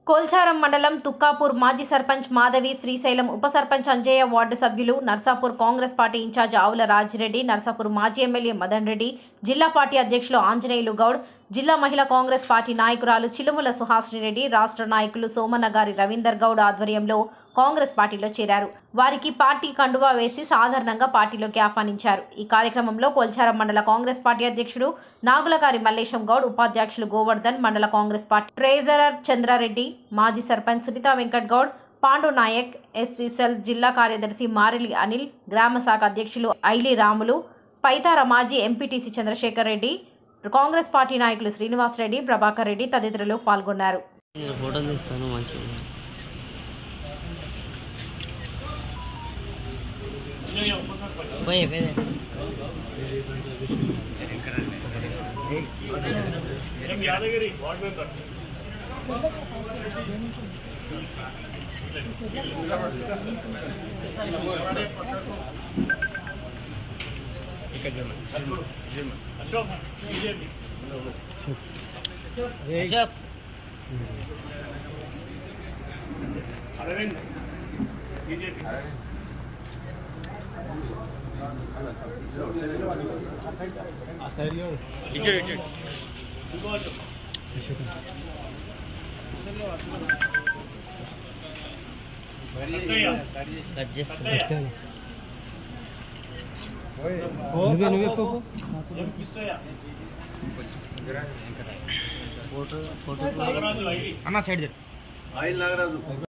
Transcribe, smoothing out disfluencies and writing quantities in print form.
కోల్చారం మండలం తుక్కాపూర్ మాజీ సర్పంచ్ మాధవి, శ్రీశైలం ఉప సర్పంచ్ అంజయ్య, వార్డు సభ్యులు, నర్సాపూర్ కాంగ్రెస్ పార్టీ ఇన్ఛార్జ్ ఆవుల రాజిరెడ్డి, నర్సాపూర్ మాజీ ఎమ్మెల్యే మదన్ రెడ్డి, జిల్లా పార్టీ అధ్యక్షులు ఆంజనేయులు గౌడ్, జిల్లా మహిళా కాంగ్రెస్ పార్టీ నాయకురాలు చిలుముల సుహాసిని రెడ్డి, రాష్ట్ర నాయకులు సోమన్నగారి రవీందర్ గౌడ్ ఆధ్వర్యంలో కాంగ్రెస్ పార్టీలో చేరారు. వారికి పార్టీ కండువా వేసి సాధారణంగా పార్టీలోకి ఆహ్వానించారు. ఈ కార్యక్రమంలో కోల్చారం మండల కాంగ్రెస్ పార్టీ అధ్యక్షుడు నాగులగారి మల్లేశం గౌడ్, ఉపాధ్యక్షులు గోవర్ధన్, మండల కాంగ్రెస్ పార్టీ ట్రెజరర్ చంద్రారెడ్డి, మాజీ సర్పంచ్ సునీతా వెంకట్ గౌడ్, పాండు నాయక్, ఎస్సీసెల్ జిల్లా కార్యదర్శి మారెలి అనిల్, గ్రామ శాఖ అధ్యక్షులు ఐలి రాములు, పైతార మాజీ ఎంపీటీసీ చంద్రశేఖర్ రెడ్డి, కాంగ్రెస్ పార్టీ నాయకులు శ్రీనివాస్ రెడ్డి, ప్రభాకర్ రెడ్డి తదితరులు పాల్గొన్నారు. अरविंद बीजेपी फोटो अना साइड आइल नागराजु।